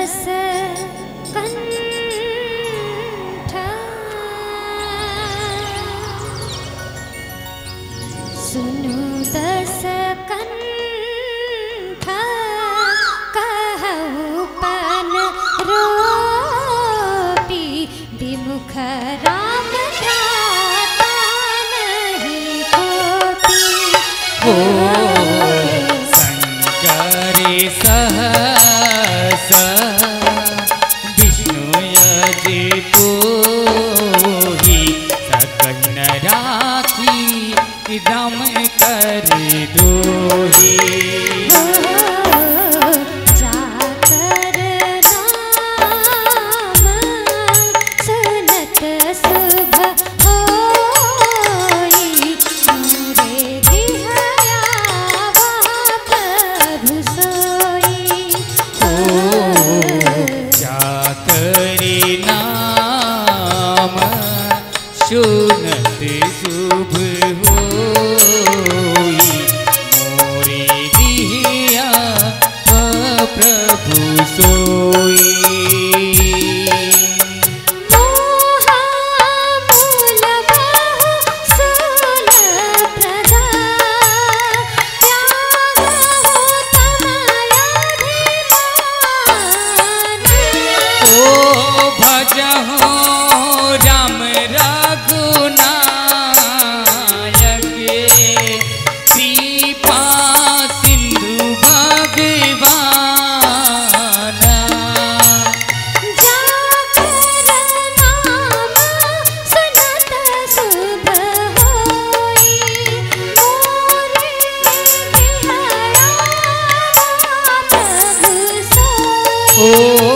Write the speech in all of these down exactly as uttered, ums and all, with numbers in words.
दस कंठ सुनु दस कंठ कहु पन रोपी विमुख राम त्राता नहीं कोपी। ओ शंकरी सहस विष्णु यजि पोहि सकल न राखी राम कर दोही। जाकर नाम सुनत शुभ होई मोरे गिहया प्रभु सोई। जाकरी नाम सुनत शुभ होई मोरे गिहया प्रभु सोई। ओ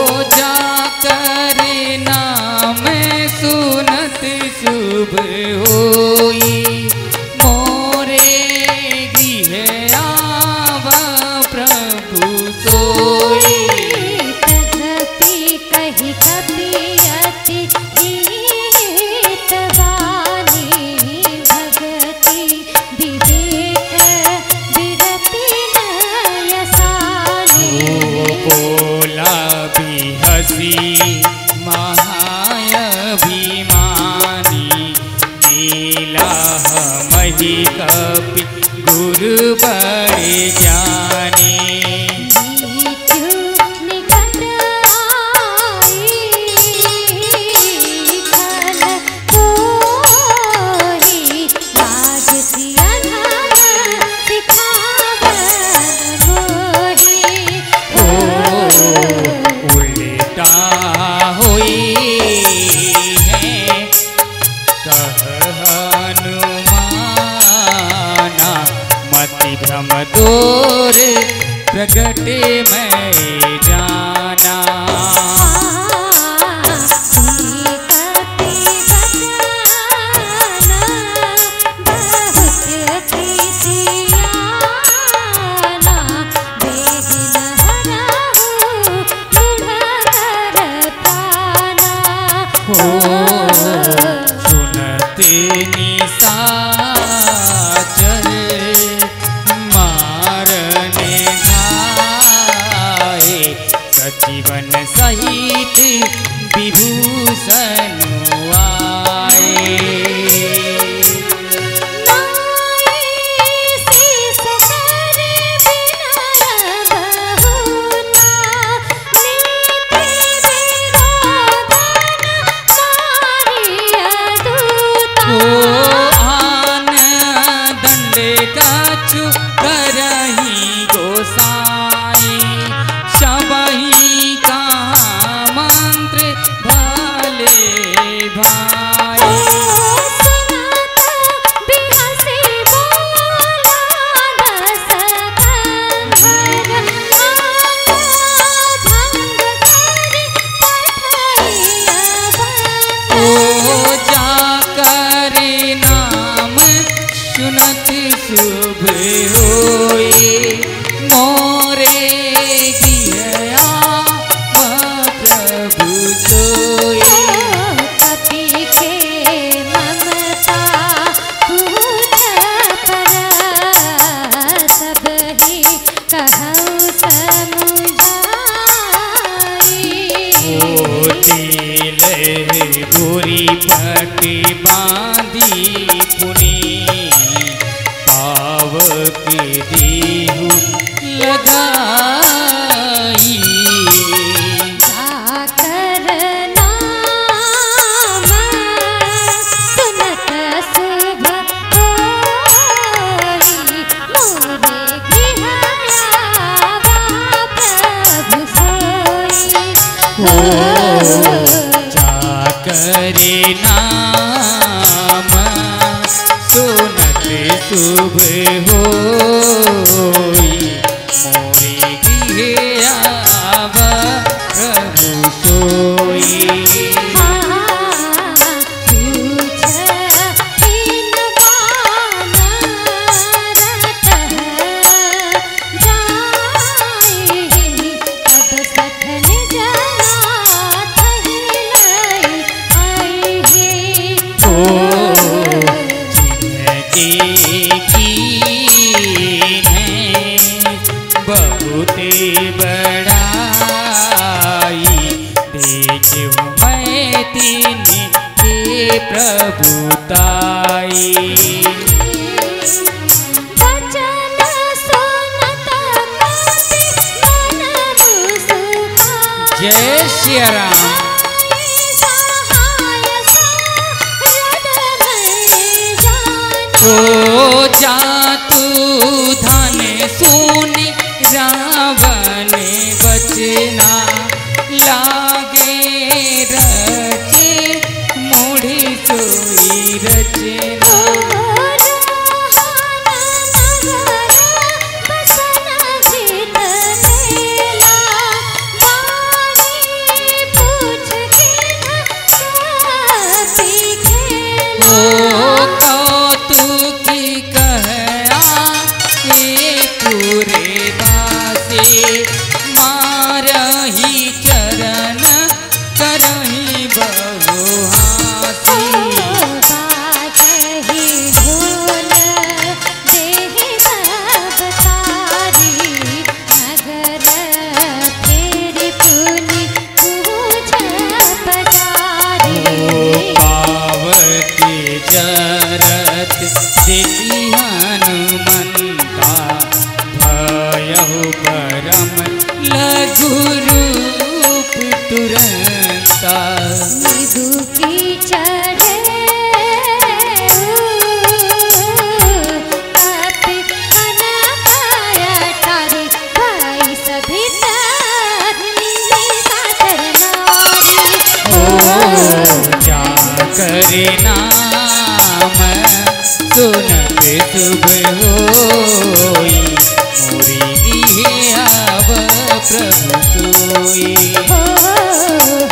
जाकर नाम सुनत शुभ होई मोरे गृह आवा प्रभु सोई। तदपि कहि कपि अति हितवाणी भगति विवेक विरति नयसानी। बोला भी हसी महाभिमानी लीला मही कपि गुरु बड़े ज्ञानी। मृत्यु निकट आई खल कोहि लाज सियधन सिखावन मोहि। उल्टा हुई है कह हनुमाना मति भ्रम दूर प्रगट मैं जाना। सुनते निशाचर मारने घाये सजीवन सहित विभूषण आए। करही गोसाई सबही का मंत्र भले जाकरे नाम सुनत शुभ होई मोरे गृह आव प्रभु सोई। बहुते बड़ाई देखूं मैं तीन के प्रभुताई। जय श्री राम। तो जा तू धन सुनी रावण बचना लागे रचे मुड़ी सोई रचना। जरत देखी हनुमंता भयहु परम लघु रूप तुरंता। मृदु की चढ़े अति अनाया तारे भाई सभी साकर नारी। ओ जा करे नाम सुनत शुभ होई मोरी गृह आव प्रभु सोई।